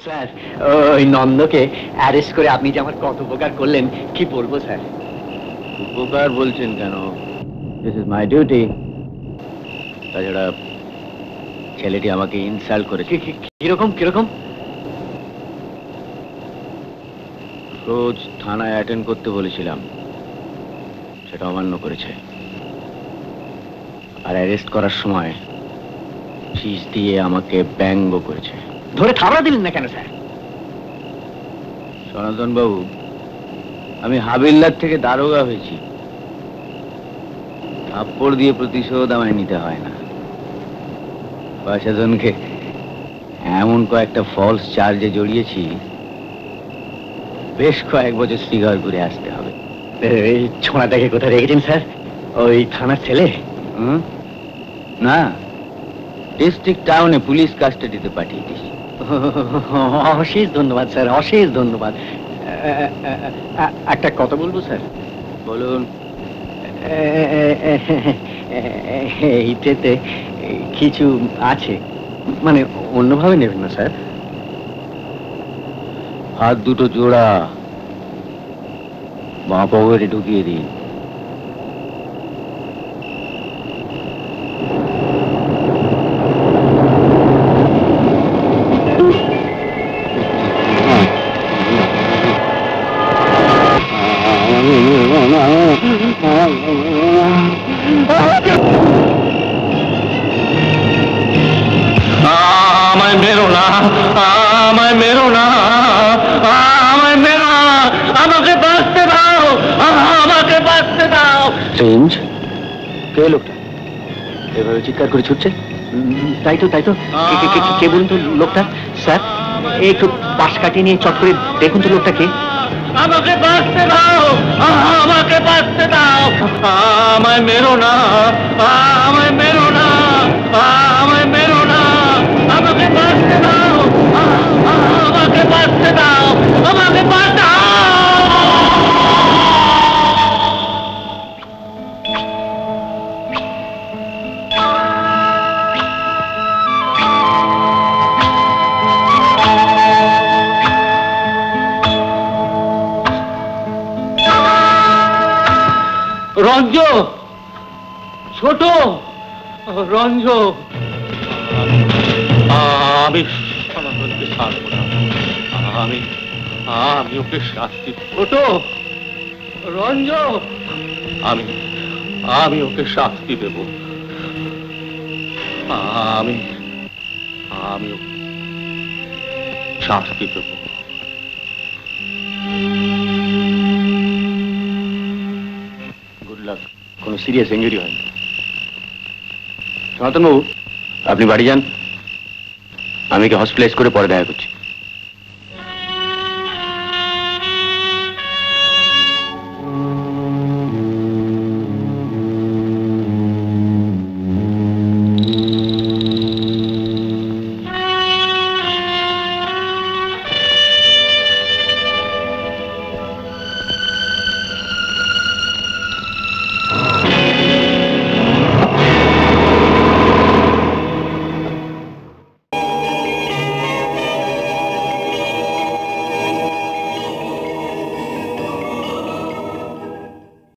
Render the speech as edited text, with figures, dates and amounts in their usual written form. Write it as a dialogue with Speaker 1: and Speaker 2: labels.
Speaker 1: Sir, ওই নন্দকে arrest করে আপনি যে আমার কত উপকার করলেন কি বলবো স্যার।
Speaker 2: উপকার বলছেন কেন? This is my duty. তাছাড়া ছেলেটি আমাকে ইনসাল্ট করেছে।
Speaker 1: কিরকম কিরকম?
Speaker 2: রোজ থানায় অ্যাটেন্ড করতে বলেছিলাম, সেটা অমান্য করেছে। আর অ্যারেস্ট করার সময় ফিস দিয়ে আমাকে ব্যঙ্গ করেছে।
Speaker 1: ধরে থাবড়া দিলেন না কেন স্যার?
Speaker 2: সনাতন বাবু, আমি হাবিলদার থেকে দারোগা হয়েছি। থাপ্পড় দিয়ে প্রতিশোধ আমায় নিতে হয় না। প্রশাসনকে এমন কয়েকটা ফলস চার্জে জড়িয়েছি, বেশ কয়েক বছর স্বীকার করে আসতে হবে।
Speaker 1: এই ছোঁড়াটাকে কোথায় রেখেছেন স্যার? ওই থানার ছেলে?
Speaker 2: না, ডিস্ট্রিক্ট টাউনে পুলিশ কাস্টাডিতে পাঠিয়ে দিস।
Speaker 1: অশেষ ধন্যবাদ স্যার, অশেষ ধন্যবাদ। একটা কথা বলবো স্যার?
Speaker 2: বলুন।
Speaker 1: এইটাতে কিছু আছে, মানে অন্যভাবে নেবেন না স্যার?
Speaker 2: হাত দুটো জোড়া বাঁ পকেটে ঢুকিয়ে দিন।
Speaker 3: আমায় মেরো না, আমায় মেরো না, আমায় মেরো না, আমাকে বাঁচতে দাও, আমাকে বাঁচতে দাও।
Speaker 2: চেঞ্জ কে লোকটা এভাবে চিৎকার করে ছুটছে?
Speaker 1: তাই তো তাই তো। কে বলুন তো লোকটা? স্যার, একটু পাশ কাটিয়ে নিয়ে চট করে দেখুন তো লোকটা কে।
Speaker 3: আমাকে বাঁচতে দাও, আমাকে বাঁচতে দাও, আমায় মেরো না, আমায় মেরো না, আমায় মেরো না, আমাকে বাঁচতে দাও, আমাকে বাঁচতে দাও, আমাকে বাঁচাও। রঞ্জ, ছোট রঞ্জ, আমি সনাতনকে ছাড়বো না, আমি আমি ওকে শাস্তি। ছোট রঞ্জ, আমি আমি ওকে শাস্তি দেব, আমি আমি ওকে শাস্তি দেব।
Speaker 2: গুড লাক, কোনো সিরিয়াস ইনজুরি হয়নি। সনাতন বাবু, আপনি বাড়ি যান, আমি কি হসপিটালাইজ করে পরে দেখা করছি।